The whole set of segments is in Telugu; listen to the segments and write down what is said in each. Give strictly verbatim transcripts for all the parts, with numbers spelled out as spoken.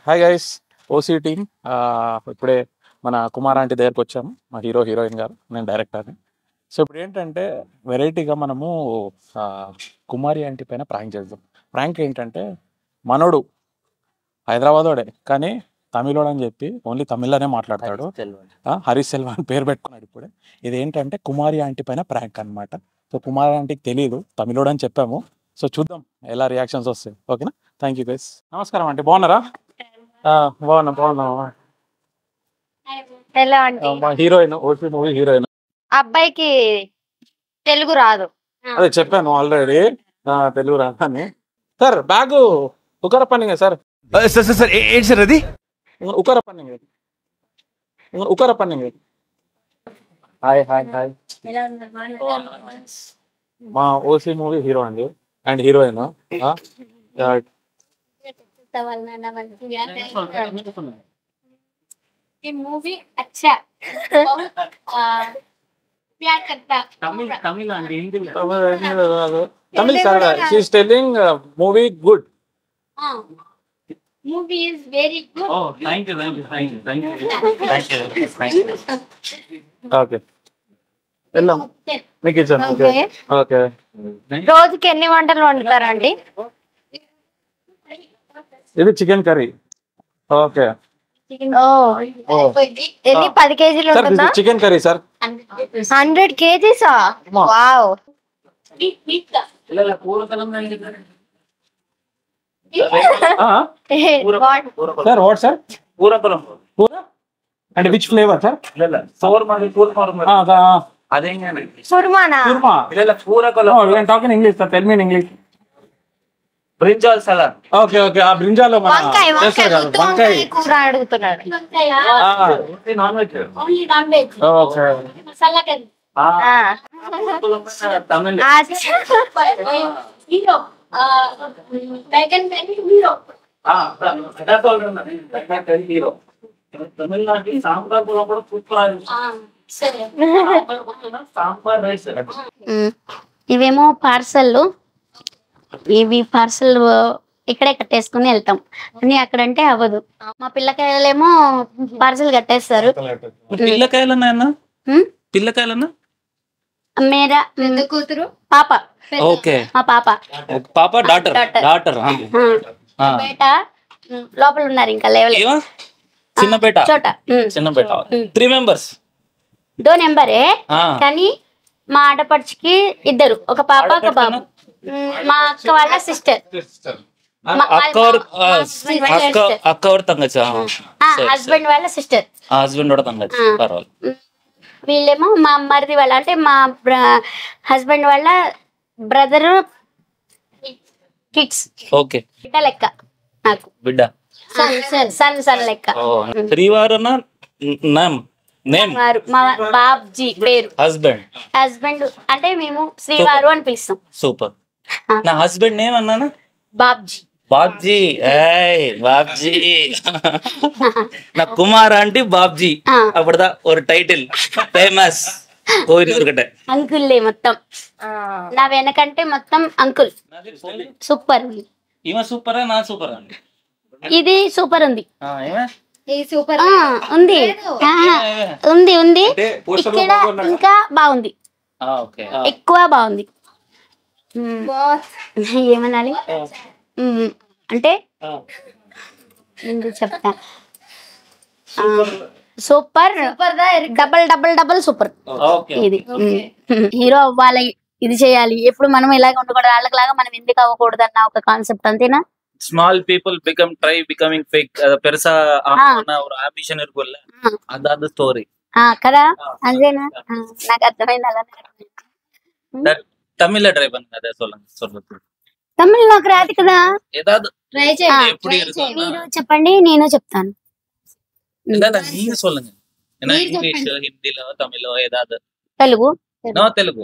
Hi guys, OC team. ఇప్పుడే మన కుమార్ ఆంటీ దగ్గరకు వచ్చాము, మా హీరో హీరోయిన్ గారు, నేను డైరెక్టర్ని. సో ఇప్పుడు ఏంటంటే వెరైటీగా మనము ఆ, కుమారి ఆంటీ పైన ప్రాంక్ చేద్దాం. ప్రాంక్ ఏంటంటే మనోడు హైదరాబాదోడే కానీ తమిళోడు అని చెప్పి ఓన్లీ తమిళ్లోనే మాట్లాడతాడు. ఆ, హరీష్ సెల్వా అని పేరు పెట్టుకున్నాడు ఇప్పుడే. ఇది ఏంటంటే కుమారి ఆంటీ పైన ప్రాంక్ అనమాట. సో కుమారి ఆంటీకి తెలియదు తమిళోడు అని చెప్పాము. సో చూద్దాం ఎలా రియాక్షన్స్ వస్తాయి. ఓకేనా? Thank you guys. నమస్కారం ఆంటీ, బాగున్నారా? ఆ, బాగున్నా బాగున్నా. ఎలా అంటే మా హీరోయిన్, ఓసీ మూవీ హీరోయిన్. అబ్బాయికి తెలుగు రాదు. అదే చెప్పాను ఆల్రెడీ, తెలుగు రాదని. సార్ బ్యాగ్ ఉకర పన్నింగ్ సార్, సార్ సార్ సార్ ఏంటి సార్ అది? ఉకర పన్నింగ్, ఉకర పన్నింగ్. Hi hi hi. మా ఓసీ మూవీ హీరో అండి అండ్ హీరోయిన్. ये मूवी अच्छा बहुत प्यार करता తమిళ్ తమిళ్ అండి, Hindi Tamil sir. She is telling movie good. हाँ movie is very good. Oh, thank you, thank you, thank you, thank you, thank you, thank you. Okay. వెళ్ళాం మీకు ఇచ్చాను. Okay okay. రోజుకి ఎన్ని వంటలు వండుతారండి? ఇది చికెన్ కర్రీ. ఓకే. ఓ ఎన్ని పది కేజీలు సార్ ఉంటుందా? Chicken curry sir. హండ్రెడ్ కేజీసా? వావ్. Sir what sir? పూరకలం. పూర అండ్ విచ్ ఫ్లేవర్ సార్? కుర్మానా? కుర్మా. పూరకలం. You can talk in English sir, tell me in English. Brinjal salad. Okay okay. ఆ బ్రింజాలో మన వంకాయ చేస్తారు కదా, వంకాయ వంకాయ కూర అడుగుతున్నాడు. Non veg. Only non veg. Okay. Masala curry. తమిళ హీరో बैगन में हीरो. హీరో తమిళనాడు సాంబార్ కూడా కూడా సూపర్. సాంబార్ రైస్. ఇవేమో పార్సల్, ఇవి పార్సల్ ఇక్కడే కట్టేసుకుని వెళ్తాం అని. అక్కడంటే అవ్వదు. మా పిల్లకాయలేమో పార్సల్ కట్టేస్తారు. పిల్లకాయలన్నా పిల్లకాయలన్నా మేరా కూతురు పాప. ఓకే. మా పాప పాప డాటర్ డాటర్ బేట లోపల ఉన్నారు, ఇంకా లేవలేదు. చిన్న బేట చోట చిన్న బేట. Three members. దో నెంబరే కానీ మా ఆడపడుచుకి ఇద్దరు, ఒక పాప ఒక బాబు. మా అక్క వాళ్ళ సిస్టర్, అక్క और तंगच హస్బెండ్ వాళ్ళ సిస్టర్. హస్బెండ్ కూడా తగ్గచ్చు, పర్వాలేదు. వీళ్ళేమో మా మరిది వాళ్ళ, అంటే మా హస్బెండ్ వాళ్ళ బ్రదర్ కిడ్స్. ఓకే. బిడ్డ లెక్క నాకు, బిడ్డ సన్ సన్ లెక్క. శ్రీవారు నేమ్ నేమ్ వారు మా బాబ్జీ పేరు. హస్బెండ్ హస్బెండ్ అంటే మేము శ్రీవారు అని పిలుస్తాం. సూపర్. నా హస్బెండ్ నేమ్ అన్నానా? బాబ్జీ. బాబ్జీ. ఏయ్ బాబ్జీ. నా కుమార్ ఆంటీ బాబ్జీ. అప్పుడుదా ఒక టైటిల్ ఫేమస్ కోరికటే. అంకుల్లే మొత్తం. నా వెనకంటే మొత్తం అంకుల్. సూపర్. ఈమె సూపరా నా సూపర్ అండి? ఇది సూపర్ ఉంది. సూపర్ ఉంది ఉంది ఉంది ఇక్కడ ఇంకా బాగుంది, ఎక్కువ బాగుంది. ఏమనాలి అంటే ఎందుకు చెప్తా, super double double double super. ఇది హీరో అవ్వాలి, ఇది చేయాలి, ఎప్పుడు మనం ఇలాగ ఉండకూడదు, వాళ్ళకిలాగా మనం ఎందుకు అవ్వకూడదు అన్న ఒక కాన్సెప్ట్, అంతేనా? Small people become try becoming fake ಪೆರಸ ಅವ್ರ ಆಂಬಿಷನ್ ಇರ್ಬೋಲ್ಲ, ಅದಾದ ಸ್ಟೋರಿ కదా, అంతేనా? నాకు అర్థమైంది. అలా తమిళ ట్రై பண்ணுங்க, అదే சொல்லுங்க சொல்லுங்க. తమిళ నాకు రాదు కదా, ఏదాదు ట్రై చేయండి. ఎప్పుడు ఇరుకు మీరు చెప్పండి, నేను చెప్తాను. இல்ல நீங்க சொல்லுங்க. ஏன்னா இங்கிலீஷ் ஹிந்தில தமிழ் ஏதாவது. తెలుగు నో తెలుగు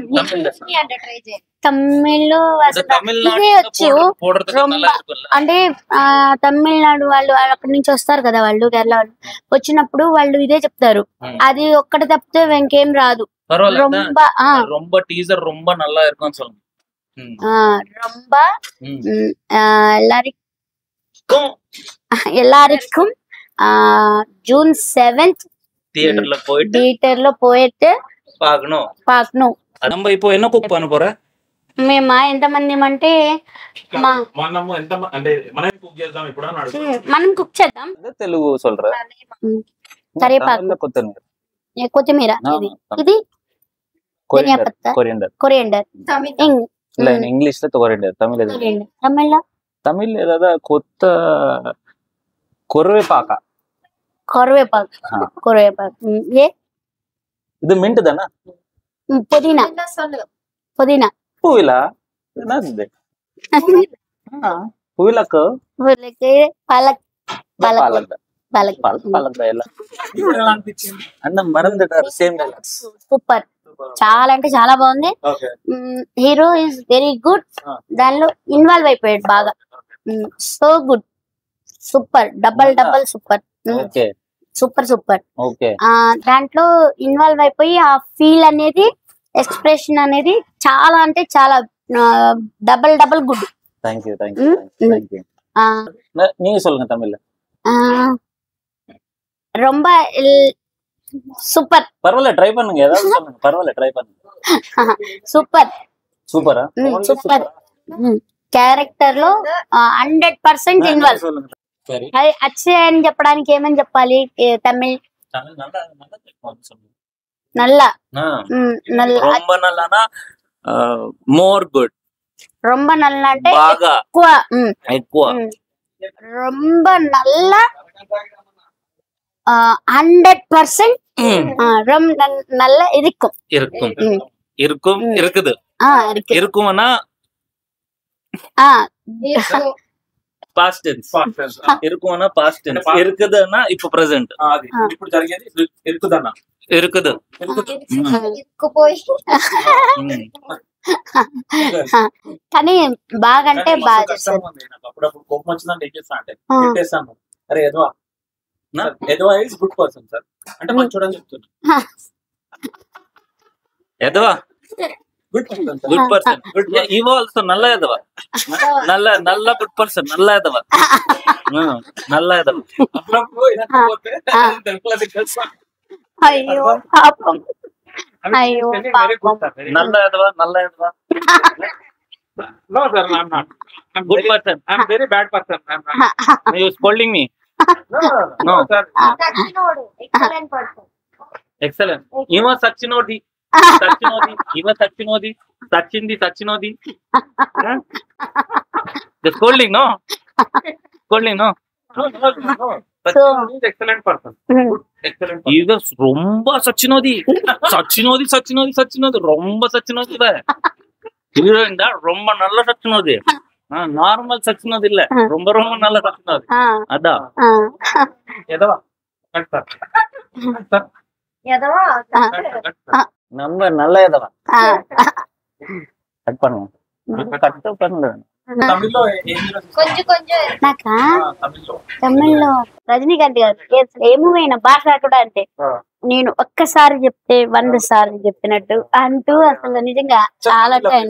తమిళ్ ఇదే వచ్చు. అంటే ఆ తమిళనాడు వాళ్ళు అక్కడి నుంచి వస్తారు కదా, వాళ్ళు కేరళ వాళ్ళు వచ్చినప్పుడు వాళ్ళు ఇదే చెప్తారు. అది ఒక్కటి తప్పితే ఇంకేం రాదు. ரொம்ப டீசர் ரொம்ப நல்லா இருக்கும்னு சொல்லுங்க. ரொம்ப எல்லாரும் எல்லாருக்கும் எல்லாருக்கும் ஜூன் సెవెంత్ தியேட்டர்ல போயிட்டு థియేటర్లో పోయిட்டு பார்க்கணும். பார்க்கணும். நம்ம இப்போ என்ன குக் பண்ண போற? మేమా ఎంతమంది అంటే మా మనము ఎంత అంటే మనం కుక్ చేద్దాం ఇప్పుడు అని అడుగుతున్నా. మనం కుక్ చేద్దాం. తెలుగు சொல்ற. కరివేపాకు, కొత్తిమీర, కొత్తిమీర, ఇది ఇది ధనియా పత్తా, కొరియండర్, కొరియండర్, இல்ல இங்கிலீஷ்ல கொரிయండர், தமிழ்ல எது? తమిళ தமிழ்ல ஏதாவது కొత్త కొరివేపాక, కరివేపాకు, కరివేపాకు. ఏ இது மின்ட் தானா? పుదీనా, పుదీనా, పూవిలా என்னது? పూవిలకు పుదీనాకి పాలక్, పాలక్, పాలక్ పాలక్, పాలక్ పాలక్ ఎలా అన్న మరందట సేమ్ డైలాగ్స్. సూపర్, చాలా అంటే చాలా బాగుంది. హీరో ఇస్ వెరీ గుడ్, దానిలో ఇన్వాల్వ్ అయిపోయాడు బాగా. So good, super, double double super, okay super super. Okay ఆ దాంట్లో ఇన్వాల్వ్ అయిపోయి ఆ ఫీల్ అనేది, ఎక్స్ప్రెషన్ అనేది చాలా అంటే చాలా double double good. Thank you thank you thank you. நீங்க சொல்லுங்க தமிழ்ல. ரொம்ப సూపర్, పర్వాలేదు ట్రై பண்ணுங்க, ఏதாவது சொல்லுங்க, పర్వాలేదు ట్రై பண்ணுங்க. సూపర్ సూపరా? సూపర్. క్యారెక్టర్ లో హండ్రెడ్ పర్సెంట్ ఇన్వాల్వ్. అది అచ్చే అని చెప్పడానికి ఏమని చెప్పాలి? తమిళ్ నల్ల, ரொம்ப నల్లనా మోర్ గుడ్, రొంబ నల్ల అంటే బాగా ఎక్కువ, ఎక్కువ, రొంబ నల్ల హండ్రెడ్ పర్సెంట్ నల్ల இருக்கும் இருக்கும் இருக்கும் இருக்குது. இருக்கும்னா పాస్ట్ టెన్స్, இருக்கும்னா పాస్ట్ టెన్స్, இருக்குதுன்னா இப்போ ప్రెజెంట్, అది ఇప్పుడు జరిగేది ఇరుకుదన్న, இருக்குது. కానీ బాగా అంటే బాగా చేస్తారు. అప్పుడప్పుడు కోపం వచ్చిందంటే ఏం చేస్తా అంటే పెట్టేస్తాను, అరే ఎదవా ఎదవా ఇస్ గుడ్ పర్సన్ సార్ అంటే మంచోడు అని చెప్తున్నా. ఎదవా good person sir, good person, good ఇవో ఆల్సో నల్ల ఎదవా, నల్ల నల్ల గుడ్ పర్సన్, నల్ల ఎదవా, నల్ల ఎదవా. అప్పుడప్పుడు ఇదకపోతే తెలుపులది తెలుసా. అయ్యో పాపం, అయ్యో పాపం. నల్ల ఎదవా, నల్ల ఎదవా. No sir, I'm not. I'm Good very, person. I'm very bad person. I'm not. You scolding me? No, no, No. no sir. Excellent. ఇవ సచ్చినోది, సచ్చినోది, ఇవ సచ్చినోది, సచ్చింది సచ్చినోది. The scolding, no? Scolding, no? No, no, no, no. Sachin is excellent person. Good, excellent person. ఇవ ரொம்ப సచ్చినోది, సచ్చినోది, సచ్చినోది, సచ్చినోది, ரொம்ப సచ్చినోది. హీరోయిన్ దా ரொம்ப நல்ல సచ్చినోది, నార్మల్ సచ్చినోది இல்ல, ரொம்ப ரொம்ப நல்ல సచ్చినోది. అదా ఎదవా కట్ సార్, ఎదవా நம்ம நல்ல ఎదవా కట్ பண்ணுங்க, కట్ பண்ணுங்க. తమిళ్లో ఏం హీరో కొంచెం కొంచెం నాకా తమిళ్లో తమిళ్లో రజనీకాంత్ గారు ఏ మూవీ అయినా భాష కూడా అంతే, నేను ఒక్కసారి చెప్తే వంద సార్లు చెప్పినట్టు అంటూ అసలు నిజంగా చాలా టైం.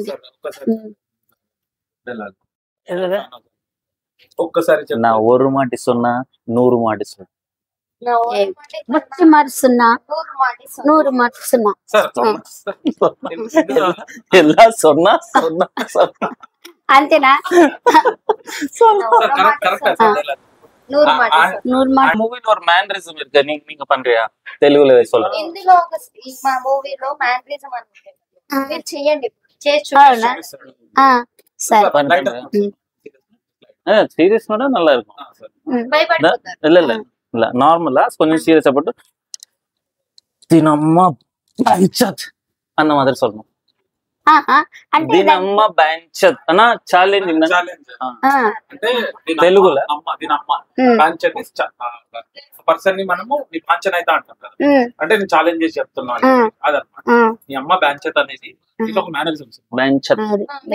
ఒక్కసారి నా ஒரு மாட்டி சொன்னா நூறு மாட்டி சொன்னா వచ్చి మరుస్తున్నా, నూరు మరుస్తున్నా. ఎలా சொன்னா சொன்னா சொன்னா అంతేనా? నూరు మాట నూరు మాట. మూవీలో ஒரு மேனரிசம் இருக்கு, நீங்க நீங்க பண்றியா? తెలుగులో சொல்றேன். ఇందులో ఒక మా మూవీలో మ్యానరిజం అని ఉంటుంది, మీరు చెయ్యండి, చేసి అవునా? సరే, சீரியஸ் நோட நல்லா இருக்கும். భయపడిపోతారు. இல்ல இல்ல இல்ல நார்மலா கொஞ்சம் சீரியஸா போட்டு தினம்மா పంచత్ అన్న மாதிரி சொல்லணும். అంటే దీనమ్మ పంచత్ అన్న ఛాలెంజింగ్ అంటే తెలుగులో అమ్మ దీనమ్మ పంచత్ పర్సన్ ని మనము నీ పంచన్ అయితే అంటాం కదా, అంటే నేను ఛాలెంజ్ చేసి చెప్తున్నాను అదనమాట. నీ అమ్మ పంచత్ అనేది ఇది ఒక మేనరిజం. పంచత్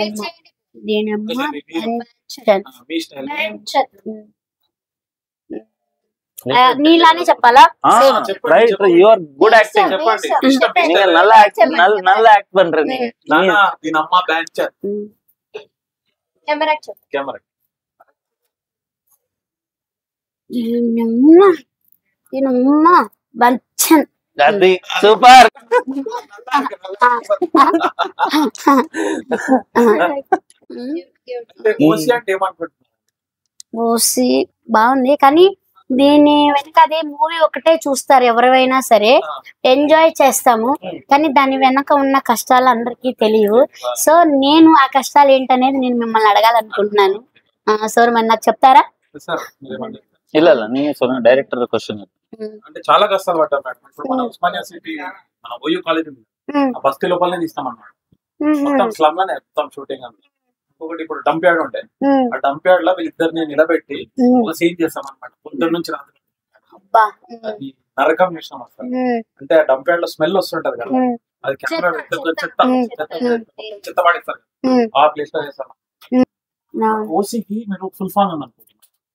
నీలానే చెప్పాలా? Right, you are good acting. చెప్పండి, நீங்க நல்ல యాక్ట్ நல்ல యాక్ట్ பண்றீங்க. నానా దీనమ్మ పంచత్. కెమెరా కెమెరా దీనమ్మ దీనమ్మ బంచన్ అది సూపర్. ఓసి అంటే ఏమనుకుంటున్నారు? ఓసి బాగుంది కానీ దీని వెనక అదే మూవీ ఒకటే చూస్తారు ఎవరైనా సరే, ఎంజాయ్ చేస్తాము కానీ దాని వెనక ఉన్న కష్టాలు అందరికీ తెలియవు. సో నేను ఆ కష్టాలు ఏంటనేది నేను మిమ్మల్ని అడగాలనుకుంటున్నాను. సార్ మరి నాకు చెప్తారా? సార్ మీరేమంటారు? ಇಲ್ಲ ಇಲ್ಲ ನೀವೇ డైరెక్టర్ క్వశ్చన్. అంటే చాలా కష్టాలు పడ్డారు మేడం. ఇప్పుడు మన ఉస్మానియా సిటీ మన ఓయూ కాలేజ్ ఉంది, ఆ బస్తీ లోపలనే తీస్తాం అన్నమాట. మొత్తం స్లమ్ లోనే మొత్తం షూటింగ్ అంతా. ఇంకొకటి ఇప్పుడు డంప్ యార్డ్ ఉంటాయి, ఆ డంప్ యార్డ్ లో వీళ్ళిద్దరిని నిలబెట్టి ఒక సీన్ చేస్తాం అనమాట. పొద్దున్న నుంచి రాత్రి అది నరకం చేసినాం అసలు. అంటే ఆ డంప్ యార్డ్ లో స్మెల్ వస్తుంటది కదా, అది కెమెరా చెత్త చెత్త పడేస్తారు, ఆ ప్లేస్ లో చేస్తాం. ఓసీకి మీరు ఫుల్ ఫామ్ అని అనుకుంటున్నారు?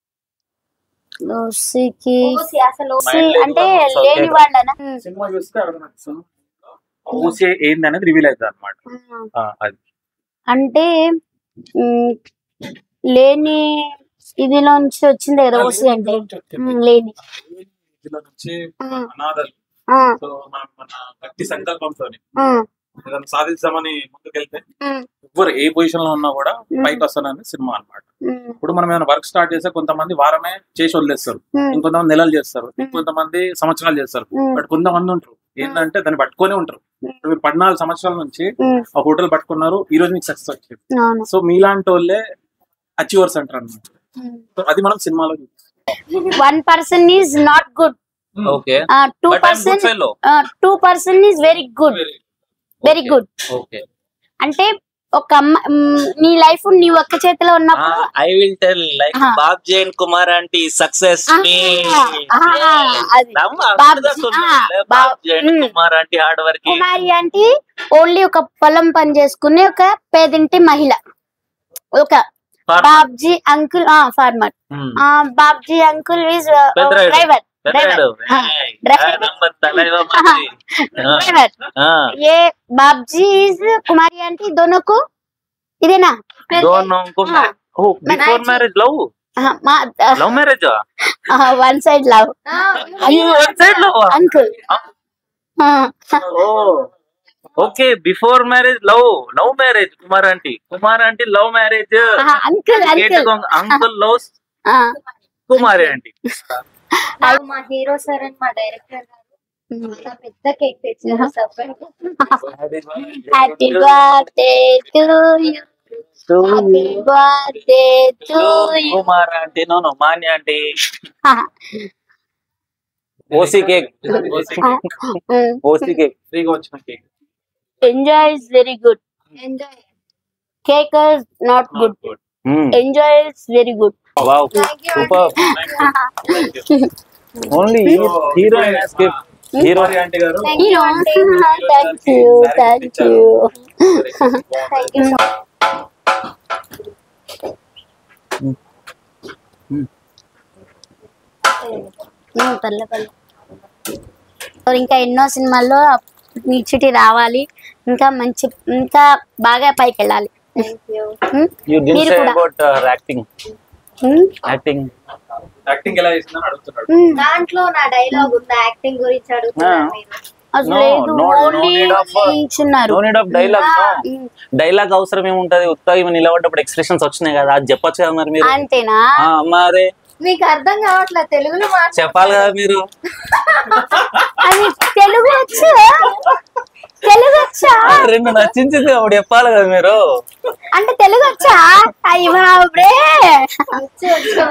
ఓసీకి ఓసి అసలు ఓసీ అంటే లేని వాళ్ళనా? సినిమా చూస్తే అర్థమవుతుంది ఓసీ ఏంది అనేది రివీల్ అవుతుంది అనమాట. అది అంటే ఉమ్, లేని ఇదిలో నుంచి వచ్చింది కదా ఓసీ అంటే. ఉమ్, లేని ఇందులో నుంచి ఉమ్, అనాథలు. ఆ, సో మనం మన గట్టి సంకల్పంతో ఆ, ఏదైనా సాధించామని ముందుకెళ్తే ఉమ్, ఎవ్వరు ఏ పొజిషన్ లో ఉన్నా కూడా పైకి వస్తానని సినిమా అన్నమాట. ఉమ్, ఇప్పుడు మనం ఏమైనా వర్క్ స్టార్ట్ చేస్తే కొంతమంది వారమే చేసి వదిలేస్తారు, ఉమ్, ఇంకొంతమంది నెలలు చేస్తారు, ఇంకొంతమంది సంవత్సరాలు చేస్తారు. ఉమ్, బట్ కొంతమంది ఉంటారు ఏంటంటే దాన్ని పట్టుకొని ఉంటారు. ఇప్పుడు మీరు పద్నాలుగు సంవత్సరాల నుంచి ఉమ్, ఆ హోటల్ పట్టుకున్నారు, ఈ రోజు మీకు సక్సెస్ వచ్చింది. అవును. సో మీలాంటి వాళ్ళే అచీవర్స్ అంటారు అన్నమాట. ఉమ్. సో అది మనం సినిమాలో చూస్తాం. One person is not good, okay two but I am good person fellow. Two person is very good, very good. Okay అంటే ఒక అమ్మ మ్, నీ లైఫ్ నీ ఒక్క చేతిలో ఉన్నప్పుడు I will tell like Ah. Babji and Kumar aunty success Ah, మీ ah, అది Babji, ah, Babji and mm. Kumar aunty hard work. Kumari అంటే ఓన్లీ ఒక పొలం పని చేసుకునే ఒక పేదింటి మహిళ. ఒక Babji uncle farmer, Babji uncle is Peddarayudu. Driver Peddarayudu Ah, ఆ నంబర్ తలైవ మంచి. ड्राइवर ये बाबजी इज कुमारी आंटी दोनों को इदेना दोनों को हाँ, oh before marriage love love marriage one side love అయ్యో one side love uncle oh okay before marriage love love marriage Kumar aunty Kumar aunty love marriage uncle uncle uncle loves Kumari aunty. మా హీరో సార్ అండ్ మా డైరెక్టర్ గారు చాలా పెద్ద కేక్ తెచ్చారు. Happy birthday to you happy birthday to you Kumar aunty no no Manya aunty OC cake OC cake ఫ్రీగా వచ్చిన cake. enjoy is very good, enjoy. cake is not good, enjoy is very good. Wow Thank you, super only heroine escape hero Kumari aunty గారు Thank you you, know, aunty. thank you, thank you. Thank you. Um, పర్లే పర్లే. సో ఇంకా ఎన్నో సినిమాల్లో నిచ్చిటి రావాలి, ఇంకా మంచి ఇంకా బాగా పైకి వెళ్ళాలి. Thank you. Um, you did మీరు సే కూడా. About acting um, acting acting ఎలా చేసిందని అడుగుతున్నాడు. ఉమ్. దాంట్లో నా డైలాగ్ ఉంది, యాక్టింగ్ గురించి అడుగుతున్నారు మీరు. అసలు No, లేదు, no, no only need of- ఇచ్చున్నారు. No need of dialogue no um, dialogue అవసరం ఏముంటది ఉత్తగా ఇవి నిలబడ్డప్పుడు ఎక్స్ప్రెషన్స్ వచ్చినాయి కదా అది చెప్పొచ్చు కదా మరి మీరు. అంతేనా? ఆ, మరి మీకు అర్థం కావట్లేదు తెలుగులో మాట్లాడ చెప్పాలి కదా మీరు. అది తెలుగు వచ్చు, తెలుగు వచ్చా రెండు నచ్చించింది అప్పుడు చెప్పాలి కదా మీరు. అంటే తెలుగు వచ్చా? అయ్యి బాబురే, వచ్చు, వచ్చు.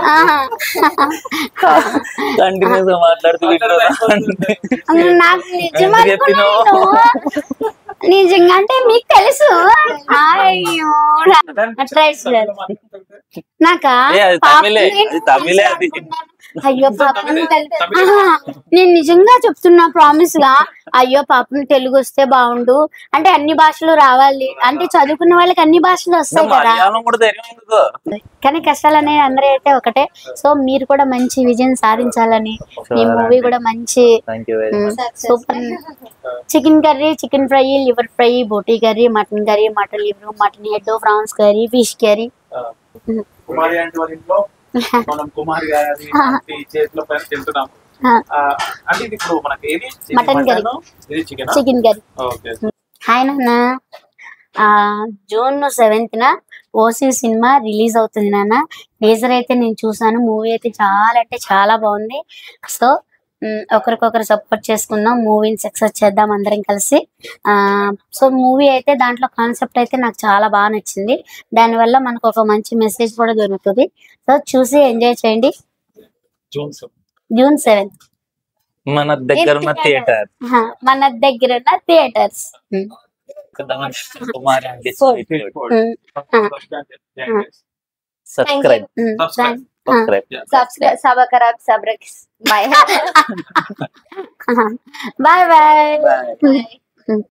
కంటిన్యూస్ గా మాట్లాడుతూ వింటున్నా. నాకు నిజం ఎందుకు చెప్పినావు? అనుకున్నాను. నిజంగా అంటే మీకు తెలుసు. అయ్యో అట్లా ఇస్తారు. నాకా ఏ, అది పాపం తమిళే, నేను అది తమిళే అది. అయ్యో పాపం ఆహా, నేను నిజంగా చెప్తున్నా ప్రామిస్ గా. అయ్యో పాపం తెలుగు వస్తే బాగుండు, అంటే అన్ని భాషలు రావాలి, అంటే చదువుకున్న వాళ్ళకి అన్ని భాషలు వస్తాయి కదా. మలయాళం కూడా ధైర్యం ఎందుకు? కానీ కష్టాలు అనేవి అందరూ అయితే ఒకటే. సో మీరు కూడా మంచి విజయం సాధించాలని, ఈ మూవీ కూడా మంచి thank you very much. Super. Chicken curry, chicken fry, liver fry, బోటీ curry, mutton curry, mutton liver, mutton head, prawns curry, fish curry. Kumari aunty వాళ్ళ ఇంట్లో మనం కుమారి గారి ఆంటీ చేతిలో పైన తింటున్నాం. ఆ. ఆ, అంటే ఇది ఇప్పుడు మనకి ఏది మటన్ కర్రీ. మటన్, ఇది chicken. Chicken curry. Okay. Hi నాన్న, ఆ, జూన్ సెవెంత్ న ఓసీ సినిమా రిలీజ్ అవుతుంది నాన్న. టీజర్ అయితే నేను చూసాను, మూవీ అయితే చాలా అంటే చాలా బాగుంది. సో మ్, ఒకరికొకరు సపోర్ట్ చేసుకుందాం, మూవీని సక్సెస్ చేద్దాం అందరం కలిసి. ఆ సో మూవీ అయితే దాంట్లో కాన్సెప్ట్ అయితే నాకు చాలా బాగా నచ్చింది. దానివల్ల మనకు ఒక మంచి మెసేజ్ కూడా దొరుకుతుంది. సో చూసి ఎంజాయ్ చేయండి. June seven. జూన్ సెవెంత్ మన దగ్గర ఉన్న థియేటర్ మన దగ్గర ఉన్న theatres. Kumari aunty subscribe. Subscribe subscribe. Subscribe subscribe subscribe bye bye bye. Bye.